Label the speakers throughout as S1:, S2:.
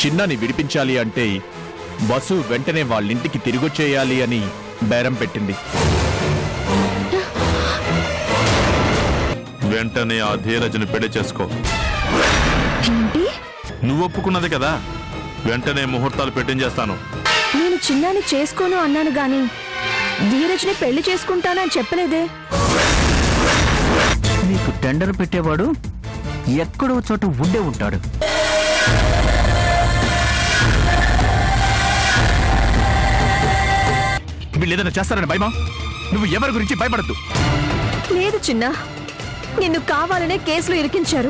S1: చిన్నాని విడిపించాలి అంటే వసు వెంటనే వాళ్ళింటికి తిరిగొచ్చేయాలి అని బేరం పెట్టింది.
S2: వెంటనే ఆ ధీరజ్ని పెళ్లి చేసుకో. నువ్వు ఒప్పుకున్నది కదా, వెంటనే ముహూర్తాలు పెట్టించేస్తాను.
S3: నేను చిన్నాని చేసుకోను అన్నాను గాని ధీరజ్ని పెళ్లి చేసుకుంటానని చెప్పలేదే.
S4: నీకు టెండర్ పెట్టేవాడు ఎక్కడో చోట ఉండే ఉంటాడు.
S1: వీళ్ళేదైనా చేస్తారని భయమా? నువ్వు ఎవరి గురించి భయపడద్దు.
S3: లేదు చిన్న, నిన్ను కావాలనే కేసులో ఇరికించారు.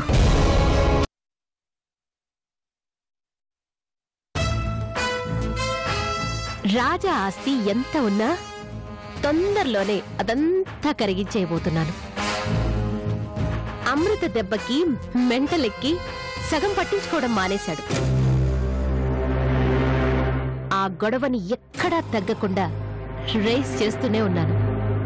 S5: రాజా ఆస్తి ఎంత ఉన్నా తొందరలోనే అదంతా కరిగించేయబోతున్నాను. అమృత దెబ్బకి మెంటలెక్కి సగం పట్టించుకోవడం మానేశాడు. ఆ గొడవని ఎక్కడా తగ్గకుండా రేస్ చేస్తూనే ఉన్నాను.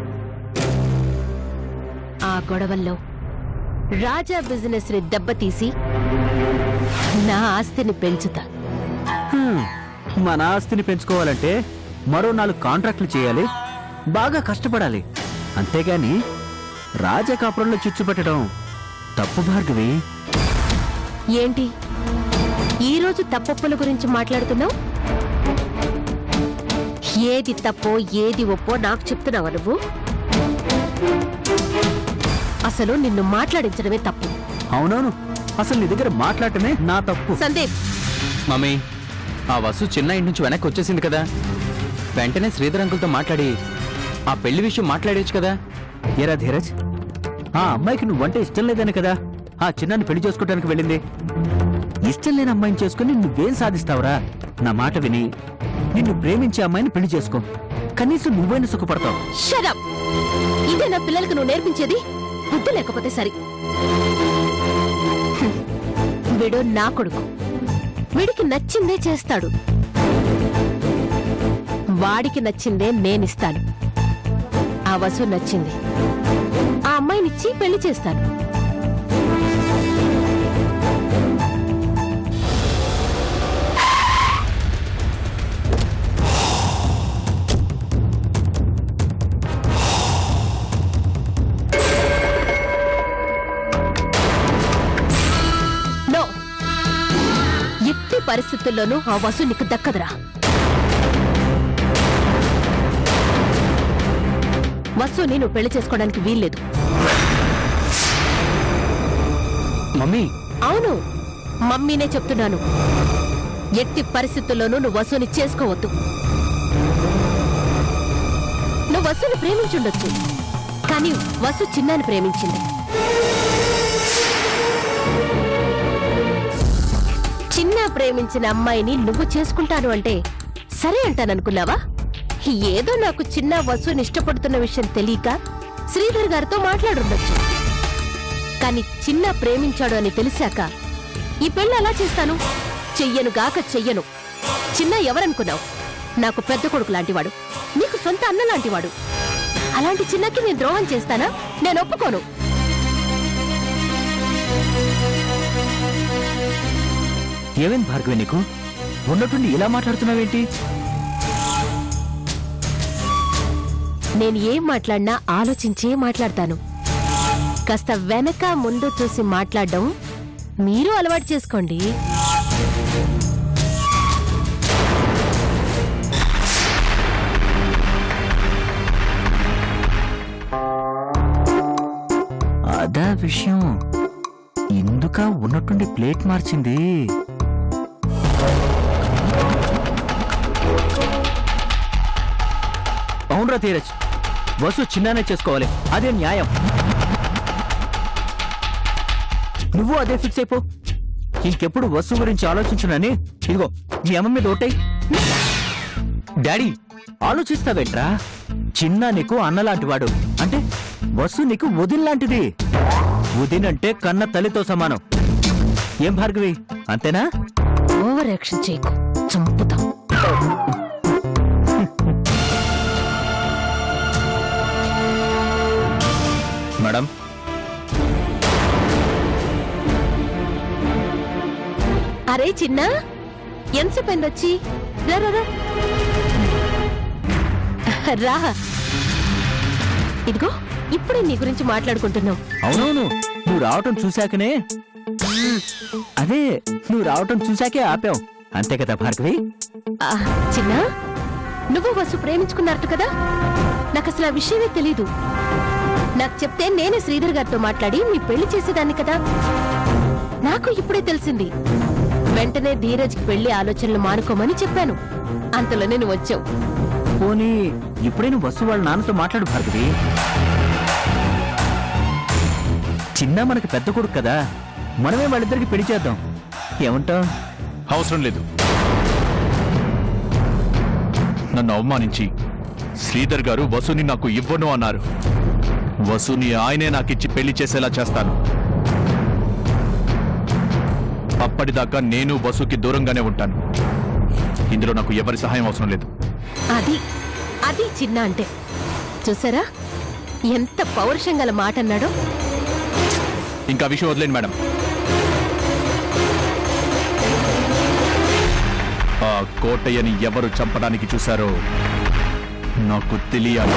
S5: ఆ గొడవల్లో రాజా బిజినెస్ ని దెబ్బతీసి నా ఆస్తిని పెంచుతా.
S4: మన ఆస్తిని పెంచుకోవాలంటే మరో 4 కాంట్రాక్టులు చేయాలి, బాగా కష్టపడాలి. అంతేగాని రాజకాపురంలో చిచ్చు పెట్టడం తప్పు భార్గవి.
S5: ఏంటి ఈరోజు తప్పొప్పుల గురించి మాట్లాడుతున్నావు? ఏది తప్పో ఏది ఒప్పో నాకు చెప్తున్నావా నువ్వు? అసలు నిన్ను మాట్లాడించడమే తప్పు.
S4: అవునవును, అసలు నీ దగ్గర మాట్లాడటమే నా తప్పు.
S5: సందీప్,
S6: మమ్మీ, ఆ వసు చిన్న ఇంటి నుంచి వెనక్కి వచ్చేసింది కదా, వెంటనే శ్రీధర్ అంకుల్తో మాట్లాడి ఆ పెళ్లి విషయం మాట్లాడేచ్చు కదా.
S4: ఏరా ధీరజ్, ఆ అమ్మాయికి నువ్వంటే ఇష్టం లేదని కదా ఆ చిన్నాన్ని పెళ్లి చేసుకోవడానికి వెళ్ళింది. ఇష్టం లేని అమ్మాయిని చేసుకుని నువ్వేం సాధిస్తావురా? నా మాట విని నిన్ను ప్రేమించే అమ్మాయిని పెళ్లి చేసుకో, కనీసం నువ్వైనా సుఖపడతావు.
S5: Shut up. ఇదే నా పిల్లలకు నువ్వు నేర్పించేది? బుద్ధి లేకపోతే సరి. వీడు నా కొడుకు, వీడికి నచ్చిందే చేస్తాడు, వాడికి నచ్చిందే నేనిస్తాను. ఆ వసు నచ్చింది, ఆ అమ్మాయినిచ్చి పెళ్లి చేస్తాను. ఎట్టి పరిస్థితుల్లోనూ ఆ వసు నీకు దక్కదురా. వసుని నువ్వు పెళ్లి చేసుకోవడానికి వీల్లేదు.
S6: మమ్మీ,
S5: అవును, మమ్మీనే చెప్తున్నాను. ఎట్టి పరిస్థితుల్లోనూ నువ్వు వసుని చేసుకోవద్దు. నువ్వు వసుని ప్రేమించుండొచ్చు, కానీ వసు చిన్నాని ప్రేమించింది. చిన్న ప్రేమించిన అమ్మాయిని నువ్వు చేసుకుంటాను అంటే సరే అంటాననుకున్నావా? ఏదో నాకు చిన్న వసుని ఇష్టపడుతున్న విషయం తెలియక శ్రీధర్ గారితో మాట్లాడుండొచ్చు, కానీ చిన్న ప్రేమించాడు అని తెలిసాక ఈ పెళ్లి అలా చేస్తాను? చెయ్యను గాక చెయ్యను. చిన్న ఎవరనుకున్నావు? నాకు పెద్ద కొడుకు లాంటివాడు, నీకు సొంత అన్న లాంటివాడు. అలాంటి చిన్నకి నేను ద్రోహం చేస్తానా? నేను ఒప్పుకోను.
S4: ఏమైంది భార్గవి నీకు? ఉన్నట్టుండి ఇలా మాట్లాడుతున్నావేంటి?
S5: నేను ఏం మాట్లాడినా ఆలోచించే మాట్లాడతాను. కాస్త వెనక ముందు చూసి మాట్లాడడం మీరు అలవాటు చేసుకోండి.
S4: అదా విషయం. ఇందుక ఉన్నట్టుండి ప్లేట్ మార్చింది. అవునరా ధీరజ్, వసు చిన్నానే చేసుకోవాలి, అదే న్యాయం. నువ్వు అదే ఫిక్స్ అయిపో. ఇంకెప్పుడు వసు గురించి ఆలోచించునని ఇదిగో మీ అమ్మ మీద ఓటై. డాడీ, ఆలోచిస్తావేంట్రా? చిన్న నీకు అన్నలాంటివాడు, అంటే వసు నీకు వదినలాంటిది. వదినంటే కన్న తల్లితో సమానం. ఏం భార్గవి, అంతేనా?
S5: ఓవర్ యాక్షన్ చేయకు, చంపుతాం.
S6: మేడం,
S5: అరే చిన్న, ఎంతసేపు అయింది వచ్చి? రా రా రా. రా, ఇదిగో ఇప్పుడే నీ గురించి మాట్లాడుకుంటున్నాం.
S4: అవునవును, నువ్వు రావటం చూశాకనే, అదే నువ్వు రావటం చూశాకే ఆపావు, అంతే కదా భార్గవి?
S5: చిన్న, నువ్వు వసు ప్రేమించుకున్నట్టు కదా? నాకు అసలు ఆ విషయమే తెలీదు. నాకు చెప్తే నేనే శ్రీధర్ గారితో మాట్లాడి మీ పెళ్లి చేసేదాన్ని కదా. నాకు ఇప్పుడే తెలిసింది. వెంటనే ధీరజ్కి పెళ్లి ఆలోచనలు మానుకోమని చెప్పాను. అంతలోనే నువ్వు వచ్చావు.
S4: పోనీ ఇప్పుడే నువ్వు వసు వాళ్ళ నాన్నతో మాట్లాడు భార్గవి. చిన్న మనకి పెద్ద కొడుకు కదా, మనమే వాళ్ళిద్దరికి పెళ్లి చేద్దాం, ఏమంటావు?
S1: అవసరం లేదు. నన్ను అవమానించి శ్రీధర్ గారు వసుని నాకు ఇవ్వను అన్నారు. వసుని ఆయనే నాకిచ్చి పెళ్లి చేసేలా చేస్తాను. అప్పటిదాకా నేను వసుకి దూరంగానే ఉంటాను. ఇందులో నాకు ఎవరి సహాయం అవసరం లేదు.
S5: అది అది చిన్న అంటే. చూసారా ఎంత పౌరుషం గల మాట అన్నాడో.
S1: ఇంకా విషయం వదిలేండి మేడం. ఆ కోటయ్యని ఎవరు చంపడానికి చూశారో నాకు తెలియాలి.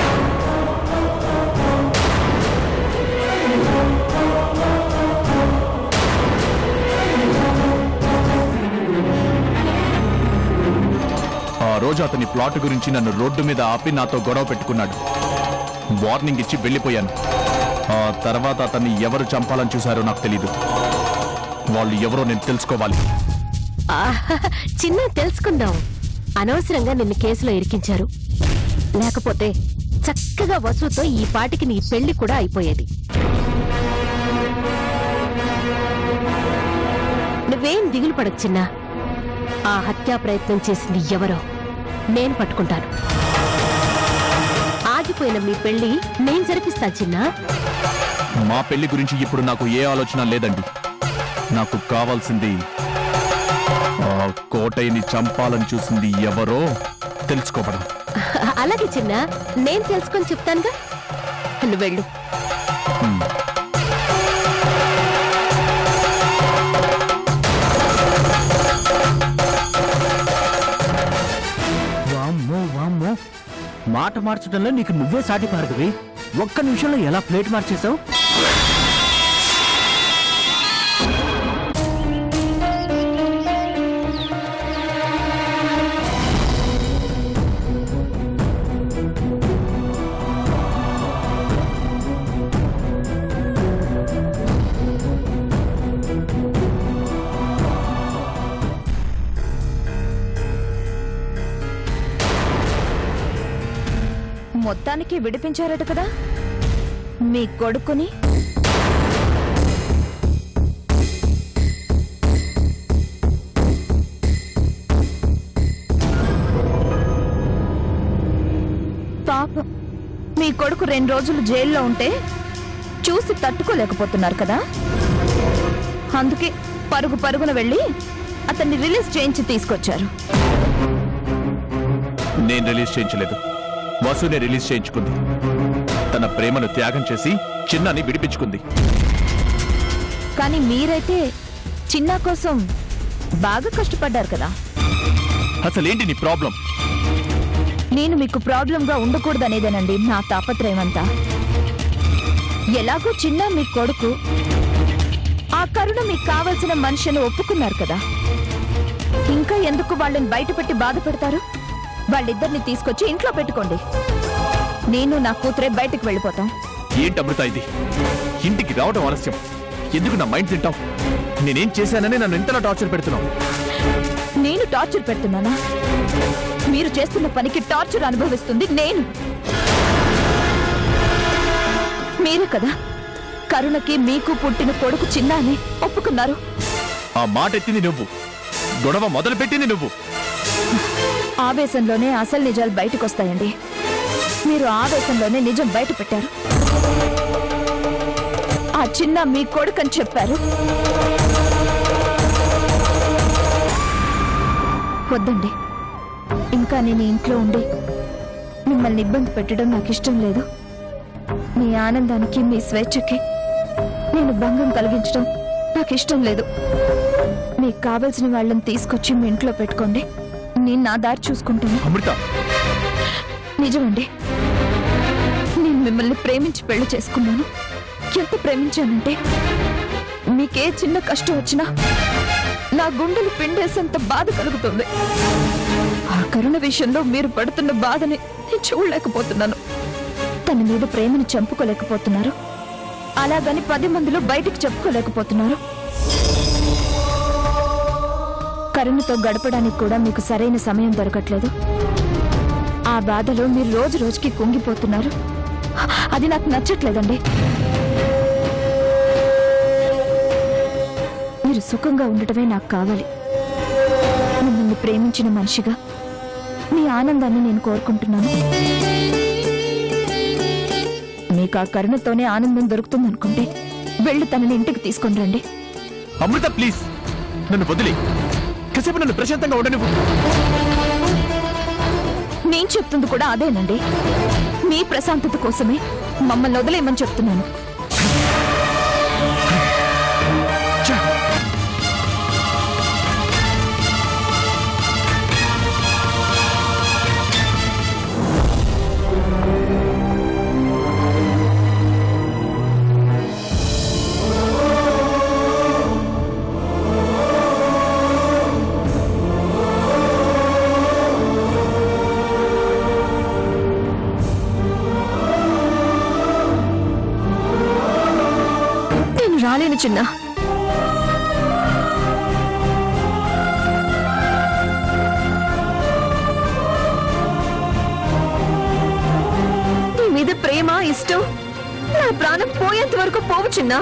S1: ఆ రోజు అతని ప్లాట్ గురించి నన్ను రోడ్డు మీద ఆపి నాతో గొడవ పెట్టుకున్నాడు. వార్నింగ్ ఇచ్చి వెళ్ళిపోయాను. ఆ తర్వాత అతన్ని ఎవరు చంపాలని చూశారో నాకు తెలీదు. వాళ్ళు ఎవరో నేను తెలుసుకోవాలి.
S5: చిన్న తెలుసుకుందాం. అనవసరంగా నిన్ను కేసులో ఇరికించారు. లేకపోతే చక్కగా వసుతో ఈ పాటికి నీ పెళ్లి కూడా అయిపోయేది. నువ్వేం దిగులు పడకు చిన్న. ఆ హత్యా ప్రయత్నం చేసింది ఎవరో నేను పట్టుకుంటాను. ఆగిపోయిన మీ పెళ్లి నేను జరిపిస్తా చిన్న.
S1: మా పెళ్లి గురించి ఇప్పుడు నాకు ఏ ఆలోచన లేదండి. నాకు కావాల్సింది ఆ కోటయ్యని చంపాలని చూసింది ఎవరో తెలుసుకోవడం.
S5: అలాగే చిన్న, నేను తెలుసుకొని చెప్తానుగా. నువ్వు వెళ్ళు.
S4: వామ్మో వామ్మో, మాట మార్చడంలో నీకు నువ్వే సాటి భార్గవి. ఒక్క నిమిషంలో ఎలా ప్లేట్ మార్చేశావు?
S3: మొత్తానికి విడిపించారట కదా మీ కొడుకుని. పాపం మీ కొడుకు 2 రోజులు జైల్లో ఉంటే చూసి తట్టుకోలేకపోతున్నారు కదా. అందుకే పరుగు పరుగున వెళ్ళి అతన్ని రిలీజ్ చేయించి తీసుకొచ్చారు.
S1: నేను రిలీజ్ చేయించలేదు, వసునే రిలీజ్ చేయించుకుంది. తన ప్రేమను త్యాగం చేసి చిన్నాని విడిపించుకుంది.
S3: కానీ మీరైతే చిన్న కోసం బాగా కష్టపడ్డారు కదా.
S1: అసలేంటి నీ ప్రాబ్లం?
S3: నేను మీకు ప్రాబ్లంగా ఉండకూడదనేదేనండి నా తాపత్రయం అంతా. ఎలాగో చిన్న మీ కొడుకు, ఆ కరుణ మీకు కావలసిన మనిషిని ఒప్పుకున్నారు కదా. ఇంకా ఎందుకు వాళ్ళని బయట పెట్టి బాధ పెడతారు? వాళ్ళిద్దరిని తీసుకొచ్చి ఇంట్లో పెట్టుకోండి. నేను నా కూతురే బయటకు వెళ్ళిపోతాం.
S1: ఏంటి అమృత ఇది? ఇంటికి రావడం ఆలస్యం. ఎందుకు నా మైండ్ తింటావు? నేనేం చేశానని నన్ను ఇంతలా టార్చర్ పెడుతున్నావు?
S3: నేను టార్చర్ పెడుతున్నానా? మీరు చేస్తున్న పనికి టార్చర్ అనుభవిస్తుంది నేను. మీరే కదా కరుణకి మీకు పుట్టిన కొడుకు చిన్న అని ఒప్పుకున్నారు.
S1: ఆ మాట ఎత్తింది నువ్వు, గొడవ మొదలు పెట్టింది నువ్వు.
S3: ఆవేశంలోనే అసలు నిజాలు బయటకు వస్తాయండి. మీరు ఆవేశంలోనే నిజం బయట పెట్టారు. ఆ చిన్న మీ కొడుకని చెప్పారు. వద్దండి, ఇంకా నేను ఇంట్లో ఉండి మిమ్మల్ని ఇబ్బంది పెట్టడం నాకు ఇష్టం లేదు. మీ ఆనందానికి మీ స్వేచ్ఛకి నేను భంగం కలిగించడం నాకు ఇష్టం లేదు. మీకు కావలసిన వాళ్ళని తీసుకొచ్చి మీ ఇంట్లో పెట్టుకోండి. నేను నా దారి చూసుకుంటాను.
S1: అమృత,
S3: నిజమండి, నేను మిమ్మల్ని ప్రేమించి పెళ్లి చేసుకున్నాను. ఎంత ప్రేమించానంటే మీకే చిన్న కష్టం వచ్చినా నా గుండెలు పిండేసేంత బాధ కలుగుతుంది. ఆ కరుణ విషయంలో మీరు పడుతున్న బాధని నేను చూడలేకపోతున్నాను. తన మీద ప్రేమను చంపుకోలేకపోతున్నారు, అలాగని 10 మందిలో బయటికి చెప్పుకోలేకపోతున్నారు. కరుణతో గడపడానికి కూడా మీకు సరైన సమయం దొరకట్లేదు. ఆ బాధలో మీరు రోజు రోజుకి కుంగిపోతున్నారు. అది నాకు నచ్చట్లేదండి. మీరు సుఖంగా ఉండటమే నాకు కావాలి. మిమ్మల్ని ప్రేమించిన మనిషిగా మీ ఆనందాన్ని నేను కోరుకుంటున్నాను. మీకు ఆ కరుణతోనే ఆనందం దొరుకుతుందనుకుంటే వెళ్ళి తనని ఇంటికి తీసుకొని రండి.
S1: అమృత ప్లీజ్, నన్ను వదిలి కాసేపు నన్ను ప్రశాంతంగా ఉండనివ్వు.
S3: నేను చెప్తుంది కూడా అదేనండి. మీ ప్రశాంతత కోసమే మమ్మల్ని వదిలేయమని చెప్తున్నాను. రాలేను చిన్న. నీ మీద ప్రేమ ఇష్టం నా ప్రాణం పోయేంత వరకు పోవు చిన్న.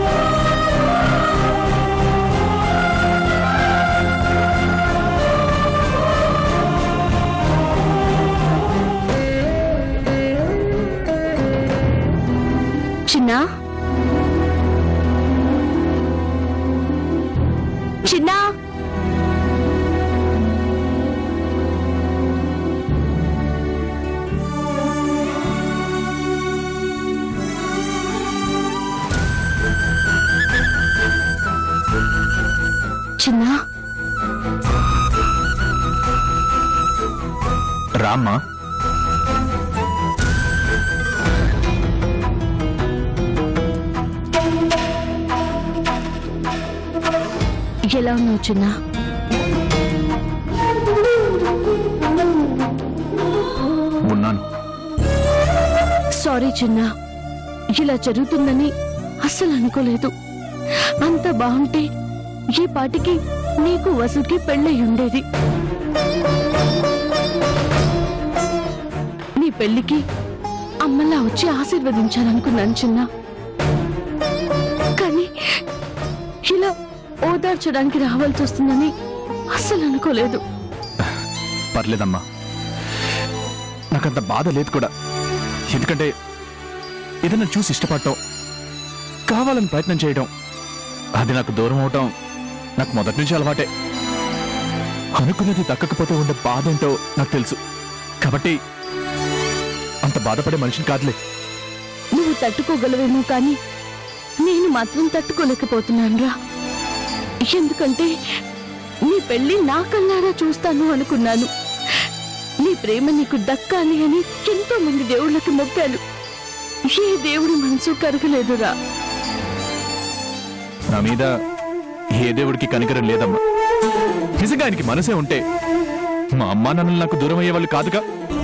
S3: చిన్న చిన్నా, చిన్నా,
S1: రామ్మా.
S5: ఎలా ఉన్నావు చిన్నా?
S1: ఉన్నాను.
S5: సారీ చిన్నా, ఇలా జరుగుతుందని అస్సలు అనుకోలేదు. అంత బాగుంటే ఈ పాటికి నీకు వసుకి పెళ్ళై ఉండేది. నీ పెళ్లికి అమ్మలా వచ్చి ఆశీర్వదించాలనుకున్నాను చిన్నా. కానీ ఇలా ఓదార్చడానికి రావాల్సి వస్తుందని అస్సలు అనుకోలేదు.
S1: పర్లేదమ్మా, నాకంత బాధ లేదు కూడా. ఎందుకంటే ఏదైనా చూసి ఇష్టపడటం, కావాలని ప్రయత్నం చేయడం, అది నాకు దూరం అవటం నాకు మొదటి నుంచి అలవాటే. అనుకున్నది దక్కకపోతే ఉండే బాధ ఏంటో నాకు తెలుసు. కాబట్టి అంత బాధపడే మనిషిని కాదులే.
S5: నువ్వు తట్టుకోగలవేమో కానీ నేను మాత్రం తట్టుకోలేకపోతున్నాను రా. ఎందుకంటే నీ పెళ్లి నా కళ్ళారా చూస్తాను అనుకున్నాను. నీ ప్రేమ నీకు దక్కాలి అని ఎంతో మంది దేవుళ్ళకి మొక్కాను. ఏ దేవుడి మనసు కరగలేదురా.
S1: నా మీద ఏ దేవుడికి కనికరం లేదమ్మా. నిజంగా ఆయనకి మనసే ఉంటే మా అమ్మా నాన్నలు నాకు దూరం అయ్యే వాళ్ళు కాదుగా.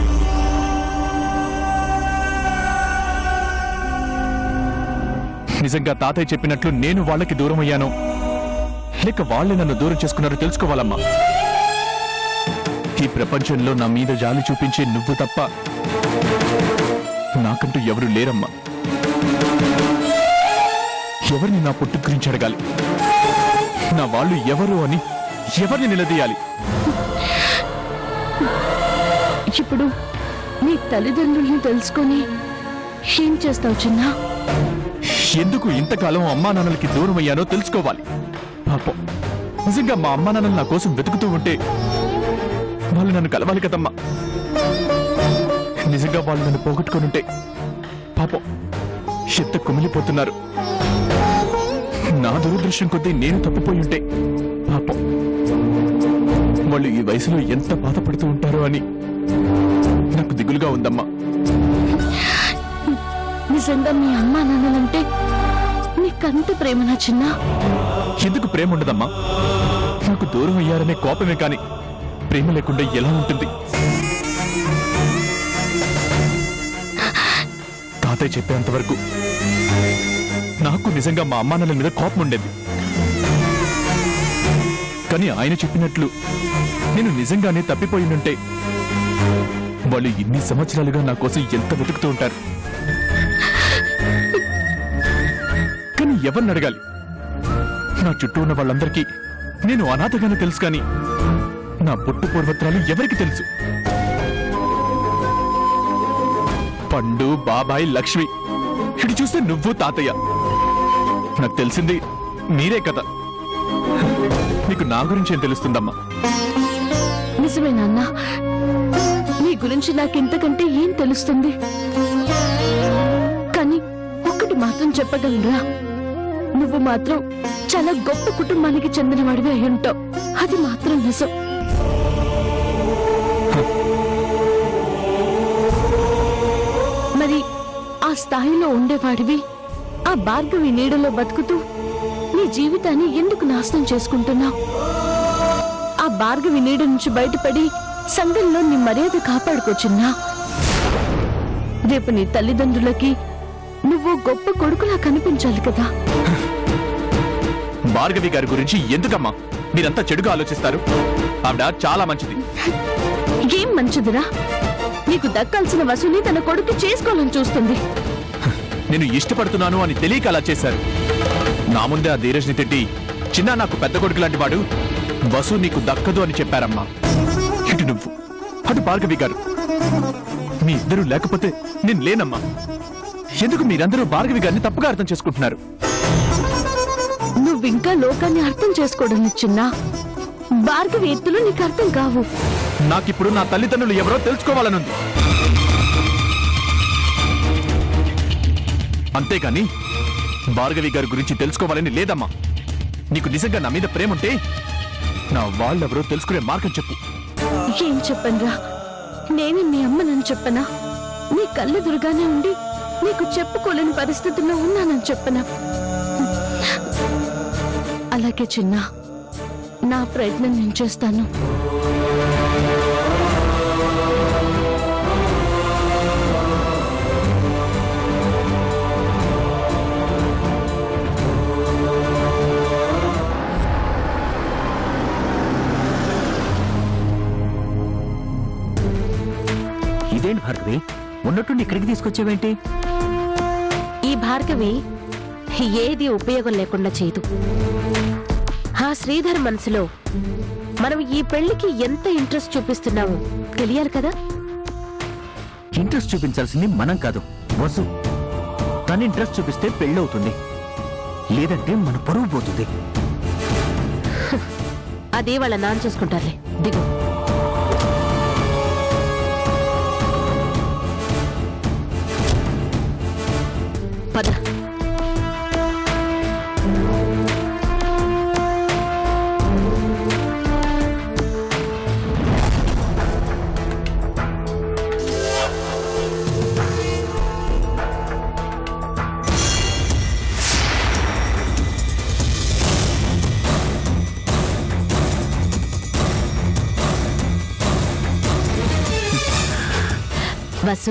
S1: నిజంగా తాతయ్య చెప్పినట్లు నేను వాళ్ళకి దూరం అయ్యాను, లేక వాళ్ళే నన్ను దూరం చేసుకున్నారో తెలుసుకోవాలమ్మా. ఈ ప్రపంచంలో నా మీద జాలి చూపించే నువ్వు తప్ప నాకంటూ ఎవరు లేరమ్మా. ఎవరిని నా పుట్టు గురించి అడగాలి, నా వాళ్ళు ఎవరు అని ఎవరిని నిలదీయాలి?
S5: ఇప్పుడు నీ తల్లిదండ్రుల్ని తెలుసుకొని ఏం చేస్తావు చిన్నా?
S1: ఎందుకు ఇంతకాలం అమ్మా నాన్నలకి దూరం అయ్యానో తెలుసుకోవాలి. పాపం, నిజంగా మా అమ్మా నాన్నలు నా కోసం వెతుకుతూ ఉంటే వాళ్ళు నన్ను కలవాలి కదమ్మా. నిజంగా వాళ్ళు నన్ను పోగొట్టుకునుంటే పాపం ఎంత కుమిలిపోతున్నారు. నా దురదృష్టం కొద్దీ నేను తప్పిపోయి ఉంటే పాపం వాళ్ళు ఈ వయసులో ఎంత బాధపడుతూ ఉంటారో అని నాకు దిగులుగా ఉందమ్మా.
S5: నిజంగా మీ అమ్మా నాన్నలంటే నీకంత ప్రేమనా చిన్నా?
S1: ఎందుకు ప్రేమ ఉండదమ్మా? నాకు దూరం అయ్యారనే కోపమే కాని ప్రేమ లేకుండా ఎలా ఉంటుంది? తాతయ్య చెప్పేంత వరకు నాకు నిజంగా మా అమ్మానాన్నల మీద కోపం ఉండేది. కానీ ఆయన చెప్పినట్లు నేను నిజంగానే తప్పిపోయినుంటే వాళ్ళు ఇన్ని సంవత్సరాలుగా నా కోసం ఎంత వెతుకుతూ ఉంటారు. కానీ ఎవరిని అడగాలి? నా చుట్టూ ఉన్న వాళ్ళందరికీ నేను అనాథగానే తెలుసు, కానీ నా పుట్టు పూర్వత్రాలు ఎవరికి తెలుసు? పండు, బాబాయ్, లక్ష్మి, ఇటు చూస్తే నువ్వు, తాతయ్య. నాకు తెలిసింది మీరే కదా. నీకు నా గురించి ఏం తెలుస్తుందమ్మా?
S5: నిజమే నాన్న, నీ గురించి నాకింతకంటే ఏం తెలుస్తుంది? కానీ ఒక్కటి మాత్రం చెప్పగలరా, నువ్వు మాత్రం చాలా గొప్ప కుటుంబానికి చెందినవాడివి అయి ఉంటావు. అది మాత్రం నిజం. మరి ఆ స్థాయిలో ఉండేవాడివి ఆ భార్గవి నీడలో బతుకుతూ నీ జీవితాన్ని ఎందుకు నాశనం చేసుకుంటున్నావు? ఆ భార్గవి నీడ నుంచి బయటపడి సంఘంలో నీ మర్యాద కాపాడుకోచిన్నా. రేపు నీ తల్లిదండ్రులకి నువ్వు గొప్ప కొడుకులా కనిపించాలి కదా.
S1: భార్గవి గారి గురించి ఎందుకమ్మా మీరంతా చెడుగా ఆలోచిస్తారు? ఆవిడ చాలా మంచిది.
S5: ఏం మంచిదిరా? నీకు దక్కాల్సిన వసూని తన కొడుకు చేసుకోవాలని చూస్తుంది.
S1: నేను ఇష్టపడుతున్నాను అని తెలియక అలా చేశారు. నా ముందే ఆ ధీరజ్ని తిట్టి, చిన్న నాకు పెద్ద కొడుకు లాంటి వాడు, వసు నీకు దక్కదు అని చెప్పారమ్మా. ఇటు నువ్వు, అటు భార్గవి గారు, మీ ఇద్దరు లేకపోతే నేను లేనమ్మా. ఎందుకు మీరందరూ భార్గవి గారిని తప్పుగా అర్థం చేసుకుంటున్నారు?
S5: నువ్వింకా లోకాన్ని అర్థం చేసుకోవడం చిన్నా. భార్గవి ఎత్తులు నీకు అర్థం కావు.
S1: నాకిప్పుడు నా తల్లిదండ్రులు ఎవరో తెలుసుకోవాలనుంది. అంతేకాని భార్గవి గారి గురించి తెలుసుకోవాలని లేదమ్మా. నీకు నిజంగా నా మీద ప్రేమ ఉంటే నా వాళ్ళెవరో తెలుసుకునే మార్గం చెప్పు.
S5: ఏం చెప్పనురా? నేను మీ అమ్మనని చెప్పనా? నీ కళ్ళెదురుగానే ఉండి నీకు చెప్పుకోలేని పరిస్థితుల్లో ఉన్నానని చెప్పనా? అలాగే చిన్నా, నా ప్రయత్నం నేను చేస్తాను.
S4: ఇదేంటి భార్గవి, ఉన్నట్టుండి ఇక్కడికి తీసుకొచ్చావేంటి?
S5: ఈ భార్గవి ఏది ఉపయోగం లేకుండా చేయదు. ఆ శ్రీధర్ మనసులో మనం ఈ పెళ్లికి ఎంత ఇంట్రెస్ట్ చూపిస్తున్నామో తెలియాలి కదా.
S4: ఇంట్రెస్ట్ చూపించాల్సింది మనం కాదు, వసు. తను ఇంట్రెస్ట్ చూపిస్తే పెళ్ళవుతుంది, లేదంటే మన పరువు పోతుంది.
S5: అదే వాళ్ళ నాన్న చూసుకుంటారులే. దిగు. పద. వసు,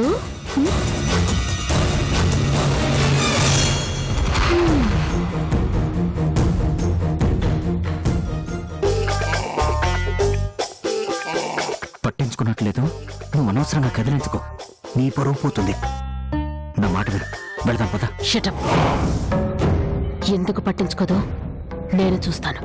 S4: పట్టించుకున్నట్లేదు. నువ్వు అనవసరంగా కదిలించుకో, నీ పరువు పోతుంది. నా మాట విను, వెళదాం పద.
S5: షటప్. ఎందుకు పట్టించుకోదో నేను చూస్తాను.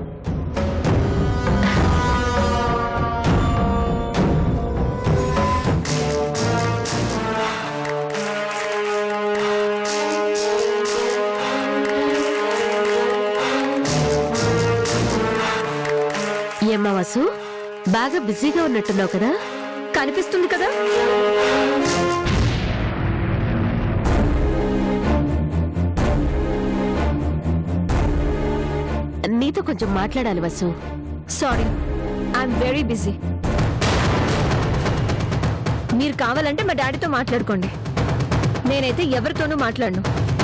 S5: ఏమ్మా వసు, బాగా బిజీగా ఉన్నట్టున్నావు కదా?
S3: కనిపిస్తుంది కదా.
S5: నీతో కొంచెం మాట్లాడాలి Vasu.
S3: Sorry, I'm very busy. మీరు కావాలంటే మా డాడీతో మాట్లాడుకోండి. నేనైతే ఎవరితోనూ మాట్లాడను.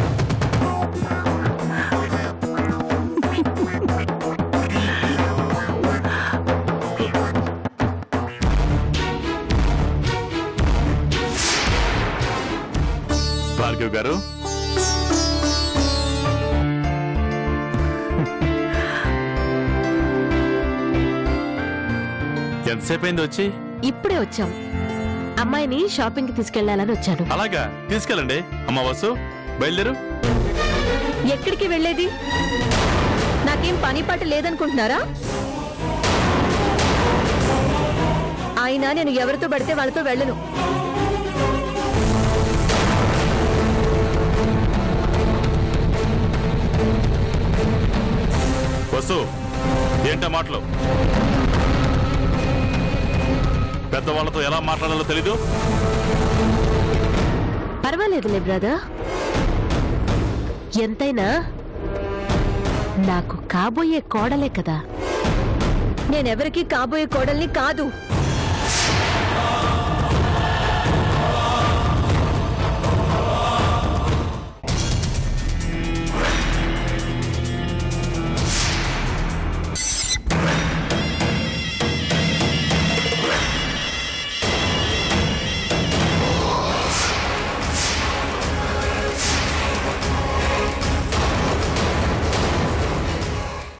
S2: భార్గవ్ గారు, ఎంతసేపు అయింది వచ్చి?
S5: ఇప్పుడే వచ్చాం. అమ్మాయిని షాపింగ్ కి తీసుకెళ్లాలని వచ్చాను.
S2: అలాగా, తీసుకెళ్ళండి. అమ్మ వసు, బయలుదేరు.
S3: ఎక్కడికి వెళ్ళేది? నాకేం పని పాట లేదనుకుంటున్నారా? అయినా నేను ఎవరితో పడితే వాళ్ళతో వెళ్ళను.
S2: వసు, ఏంటా మాటలు? పెద్దవాళ్లతో ఎలా మాట్లాడాలో తెలీదు?
S5: పర్వాలేదులే బ్రదర్. ఎంతైనా నాకు కాబోయే కోడలే కదా.
S3: నేనెవరికి కాబోయే కోడల్ని కాదు.